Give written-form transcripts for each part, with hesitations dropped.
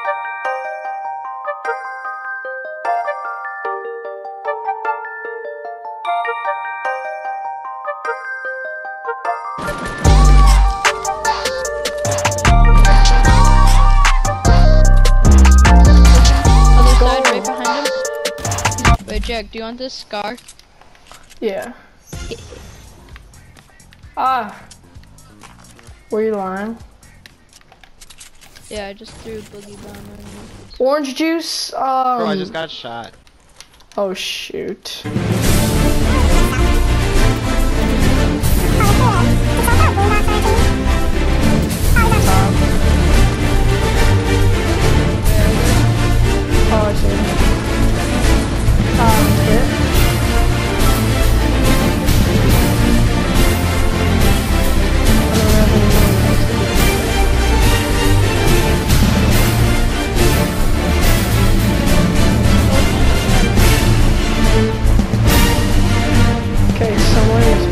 Jack, do you want this scar? Yeah. Ah. Were you lying? Yeah, I just threw a boogie bomb on you. Orange juice, Bro, I just got shot. Oh shoot. Oh, I see. Hit. Okay, someone is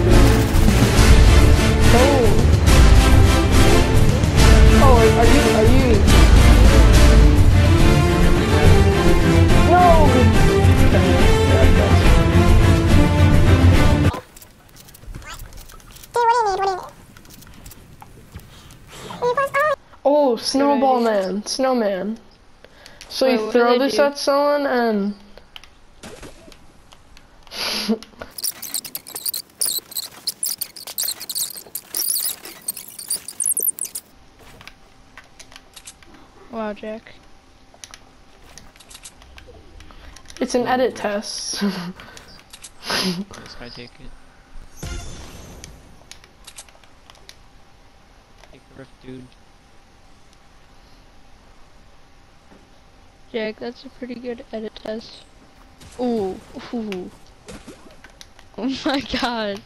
are you? No! Oh, snowball man, snowman. So wait, you throw this at someone and... Wow, Jack. It's an edit test. This guy take it. Take the rift, dude. Jack, that's a pretty good edit test. Ooh, ooh. Oh my god.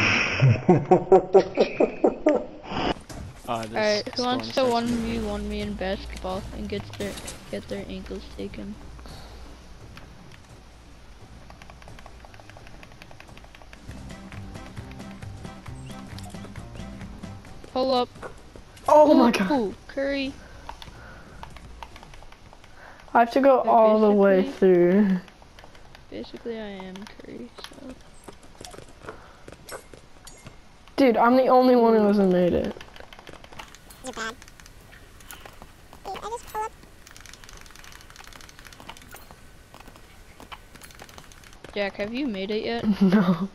Alright, who wants to 1v1 me in basketball and get their ankles taken? Pull up. Oh my god. Ooh, Curry. I have to go all the way through. Basically, I am Curry, so. Dude, I'm the only one who hasn't made it. You're bad. Dude, I just pull up. Jack, have you made it yet? No.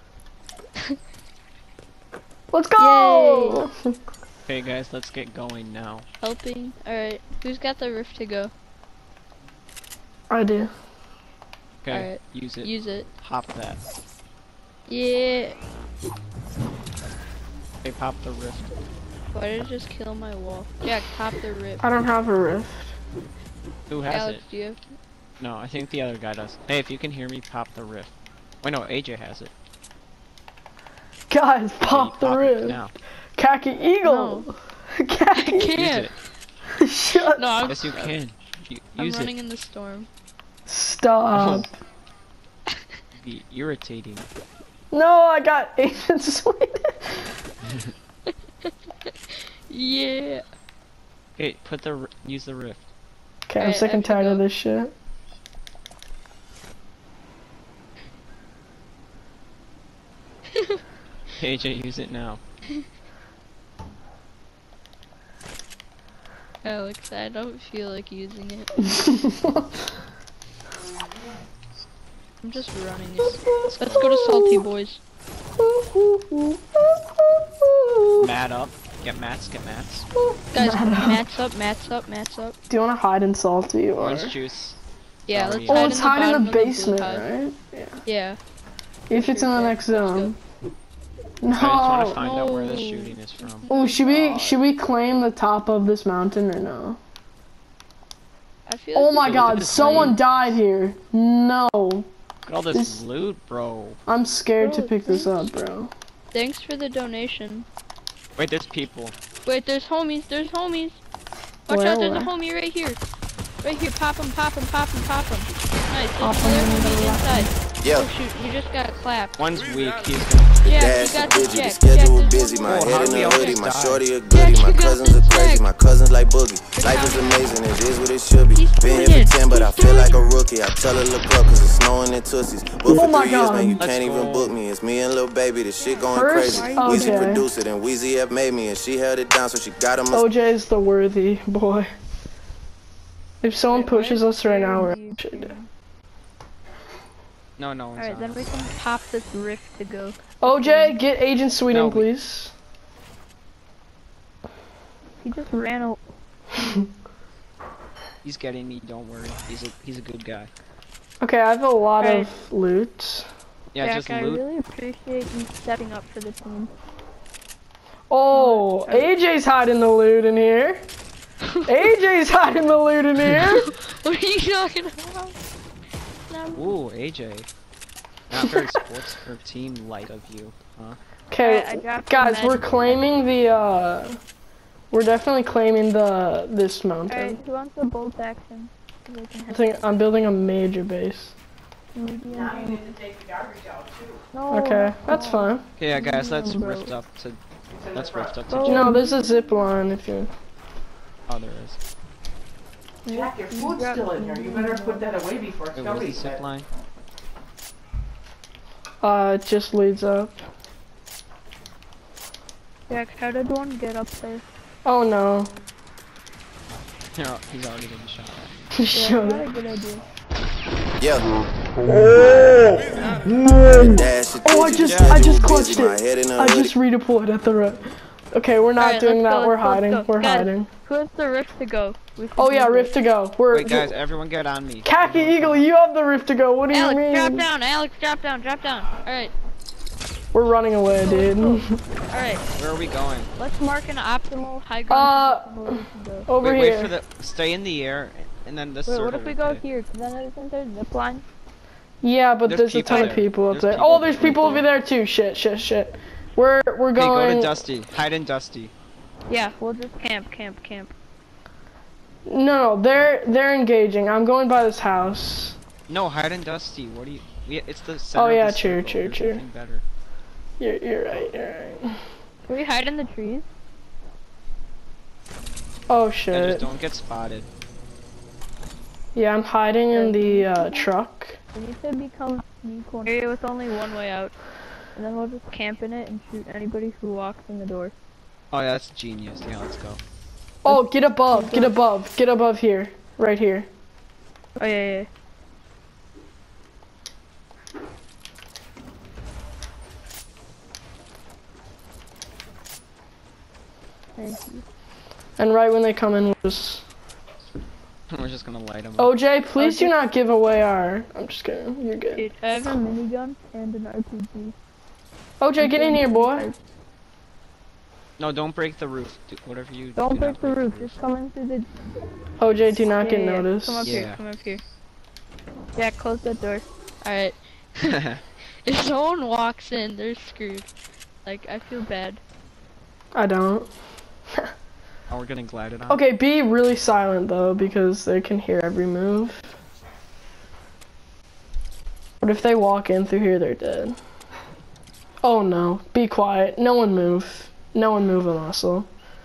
Let's go! Okay guys, let's get going now. Helping? Alright, who's got the rift to go? I do. Okay, Alright, use it. Use it. Pop that. Yeah. Okay, pop the rift. Why did it just kill my wall? Jack, pop the rift. I don't have a rift. Who has Alex, it? do you have? No, I think the other guy does. Hey, if you can hear me, pop the rift. Wait, no, AJ has it. Guys, pop the rift. Now. Khaki Eagle. No. Khaki. I can't. Shut. No, I'm, Yes, you can. I'm Use running it. in the storm. Stop. Be irritating. No, I got agentsweden. Yeah. Okay, use the rift. Okay, I'm sick and tired of this shit. AJ, use it now. Alex, I don't feel like using it. I'm just running it. Let's go to Salty Boys. Mat up. Get mats, get mats. Guys, mats up, mats up, mats up. Do you want to hide in salty or? Orange juice. Yeah, Sorry. let's hide Oh, in it's hide in the the basement, right? right? Yeah. If it's in the next zone. No. I just want to find out where the shooting is from. Oh, should we claim the top of this mountain or no? I feel Oh like my god, someone died here. No. Look at all this loot, bro. I'm scared to pick this up, bro. Thanks for the donation. Wait, there's people. Wait, there's homies, there's homies. Watch out, there's a homie right here. Right here, pop him, pop him, pop him, pop him. Nice, there's another homie inside. Yo. Oh shoot, we just got clapped. One's weak, he's gonna... The Jack, dash you is got this, busy, the Jack. schedule Jack, busy. My Oh, head how in do we a almost hoodie, my die? shorty a Jack, goodie. you My got cousins this, are crazy, Jack. my cousins like boogie. Life is coming. amazing, it is what it should be. He's Been doing here it. for 10, but I He's feel doing like a it. rookie. I tell her look up, cause it's snowing in Tootsies. But Oh for my 3 years, man, you God. can't even book me. It's me and Lil Baby, the shit going First, crazy. Why are you Weezy OJ. produced it, and Weezy F made me, and she held it down, so she got him a OJ's the worthy boy. If someone Wait, pushes what? us right now, we're Where do you actually dead. do? No, no one's Alright, on then us. we can pop this rift to go. OJ, get Agent Sweden, No, we- please. He just ran a He's getting me, don't worry. He's a good guy. Okay, I have a lot Alright. of loot. Yeah, Jack, just I loot. really appreciate you stepping up for the team. Oh, AJ's hiding the loot in here. AJ's hiding the loot in here. What are you talking about? Ooh, AJ. Not very sports or team light of you, huh? Okay, Alright, I dropped guys, the we're med. claiming the we're definitely claiming this mountain. Alright, who wants the bolt action? I think I'm building a major base. No, Okay, that's fine. Okay, yeah, guys, let's Bro. rift up to. Let's rift up to. Oh. No, there's a zip line if you. Oh, there is. Jack, your food's still in here. You better put that away before Wait, where's the Scully zip said. line? It just leads up. Jack, how did one get up there? Oh no. Yeah, he's already getting shot at. Yeah, Shut not up. a good idea. yeah. Oh, I just clutched it. I just redeployed at the rep. Okay, we're not Alright, doing let's that. go, We're let's go, hiding. let's go. We're Guys, hiding. Who has the rift to go? We should Oh do yeah, this. rift to go. We're Wait, guys, everyone get on me. Khaki Eagle, you have the rift to go. What do you Alex, mean? drop down. Alex, drop down. Drop down. Alright, We're running away, dude. alright. Where are we going? Let's mark an optimal high ground. Where we can go. Over Wait, here. wait for the. Stay in the air, and then this Wait, circle. what if we will go hit. here? Cause then isn't there zip line? Yeah, but There's there's a ton people of there. people up There's there. people. Oh, there's people over there too. Shit. We're Okay, go going. to Dusty. Hide in Dusty. Yeah, we'll just camp. No, they're engaging. I'm going by this house. No, hide in Dusty. What do you? It's the center. Oh of yeah, the true. circle. There's nothing better. You're right. Can we hide in the trees? Oh Yeah, shit. just don't get spotted. Yeah, I'm hiding in the truck. We need to become unicorn area with only one way out. And then we'll just camp in it and shoot anybody who walks in the door. Oh, yeah, that's genius. Yeah, let's go. Oh, get above here, right here. Oh yeah. Thank you. And right when they come in, we'll just. We're just gonna light them up. OJ, please do OJ. not give away our. I'm just kidding. You're good. Dude, I have a minigun and an RPG. OJ, get in here, boy. No, don't break the roof. Do whatever you do. Don't not break the roof. Just come in through the. OJ, do not get Yeah. noticed. Come up here. Yeah. Come up here. Yeah, close that door. All right. If someone walks in, they're screwed. Like, I feel bad. I don't. Oh, we're getting glided on. Okay, be really silent though, because they can hear every move. What if they walk in through here, they're dead. Oh no, be quiet. No one move. No one move a muscle.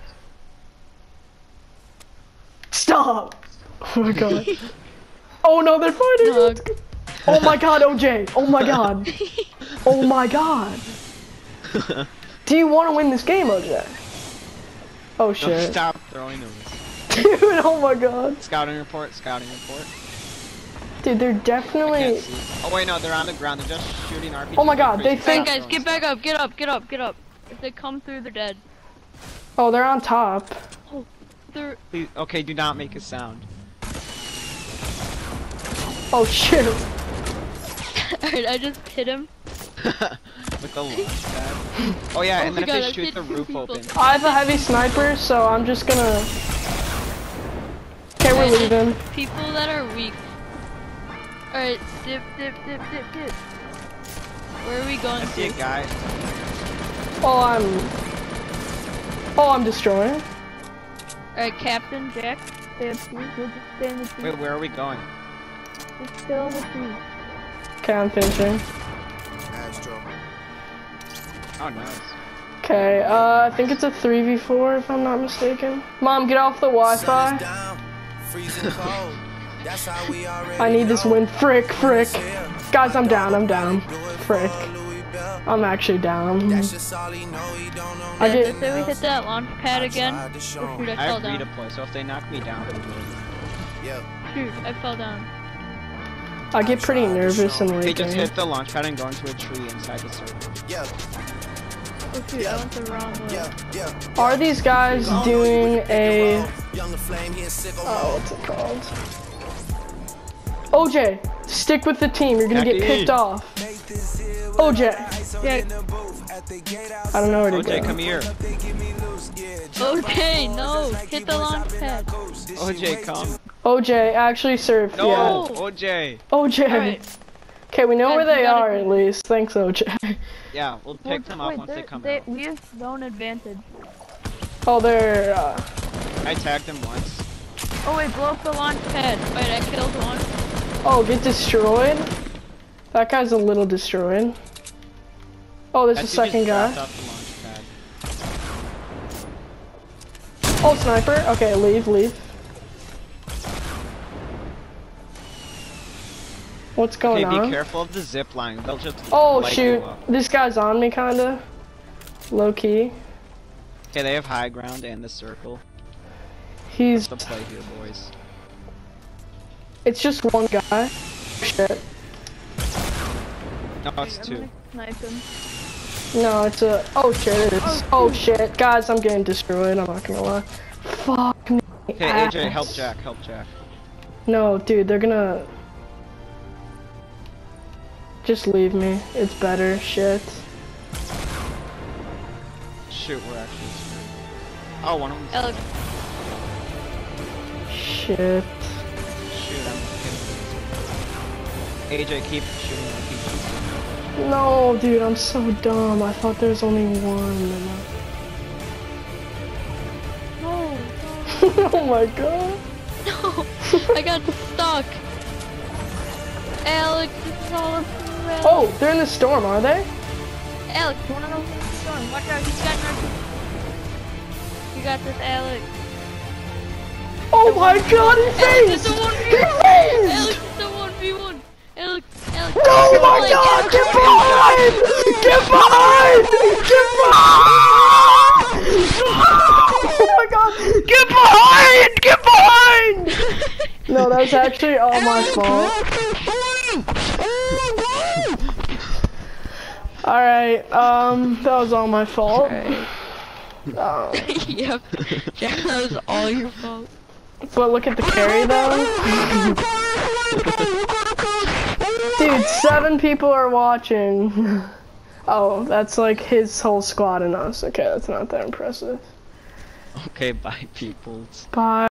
Stop! Oh my god. Oh no, they're fighting! No. Let's go. Oh my god, OJ! Oh my god! Oh my god! Do you want to win this game, OJ? Oh No, shit. stop throwing them. Dude, oh my god. Scouting report. Scouting report. Dude, they're I can't definitely... see. Oh wait, no, they're on the ground. They're just shooting RPG. Oh my god, they crazy think- Alright, stuff, guys, get throwing back up. Get up. Get up. Get up. If they come through, they're dead. Oh, they're on top. They're. stuff. Please, okay, do not make a sound. Oh shit. Alright, I just hit him. With the launch pad. Oh yeah, Oh and my then God, if I they shoot hit the two roof people. open. I have a heavy sniper, so I'm just gonna... Okay, we're leaving. People that are weak. Alright, dip. Where are we going I see a to? guy. Oh, I'm destroying. Alright, Captain Jack, stay up here. We'll just stay in the trees. Wait, where are we going? Just stay in the trees. Okay, I'm finishing. Astro. Oh, nice. Okay, I think it's a 3v4 if I'm not mistaken. Mom, get off the Wi-Fi. I need this win. Frick. Guys, I'm down. Frick. I'm actually down. Say we hit that launch pad again. Oh shoot, I I fell have down. redeploy, so if they knock me down, it'll be Shoot, I fell down. I get pretty nervous in They late just game. hit the launch pad and go into a tree inside the circle. Oh shoot, I went the wrong way. Are these guys doing a... Oh, what's it called? OJ, stick with the team. You're gonna get Jackie. picked off. OJ. Yeah. I don't know where to OJ, go. come here. Okay, no, hit the launch pad. OJ, come. OJ, actually surf. No, Yeah. OJ. OJ. Alright. Okay, we know Guys, where we they gotta are go. at least. Thanks, OJ. Yeah, we'll pick them up once they come out. We have zone advantage. Oh, they're... I tagged them once. Oh wait, blow up the launch pad. Wait, I killed one. Oh, get destroyed? That guy's a little destroyed. Oh, there's a Actually, second just guy. dropped off the launch pad. Oh, sniper. Okay, leave. What's going Okay, on? be careful of the zip line. They'll just Oh, light shoot. you up. This guy's on me, kinda. Low key. Okay, they have high ground and the circle. He's... The play here, boys. It's just one guy. Shit. No, it's two. Snipe him. No, it's a... Oh, shit, it is. Oh, shit. Guys, I'm getting destroyed. I'm not gonna lie. Fuck me. Okay, AJ, help Jack. No, dude, they're gonna... Just leave me. It's better. Shit. Shoot, we're actually screwed. Oh, one of them's Alex, Shit. shoot, I'm kidding. AJ, keep shooting. No, dude, I'm so dumb. I thought there was only one. no, Oh my god. no, I got stuck. Alex, this is all up to you, Alex. Oh, they're in the storm, are they? Alex, one of those in the storm. Watch out, he's got nothing. You got this, Alex. Oh my god, he Alex, it's phased! a 1v1. He phased! Alex, it's a 1v1. Alex. Oh my god, get behind! Get behind! Get behind! Oh my god, get behind! Get behind! No, that was actually all my fault. Alright, that was all my fault. Yep. Jack, that was all your fault. But look at the carry though. Dude, 7 people are watching. Oh, that's like his whole squad and us. Okay, that's not that impressive. Okay, bye, peoples. Bye.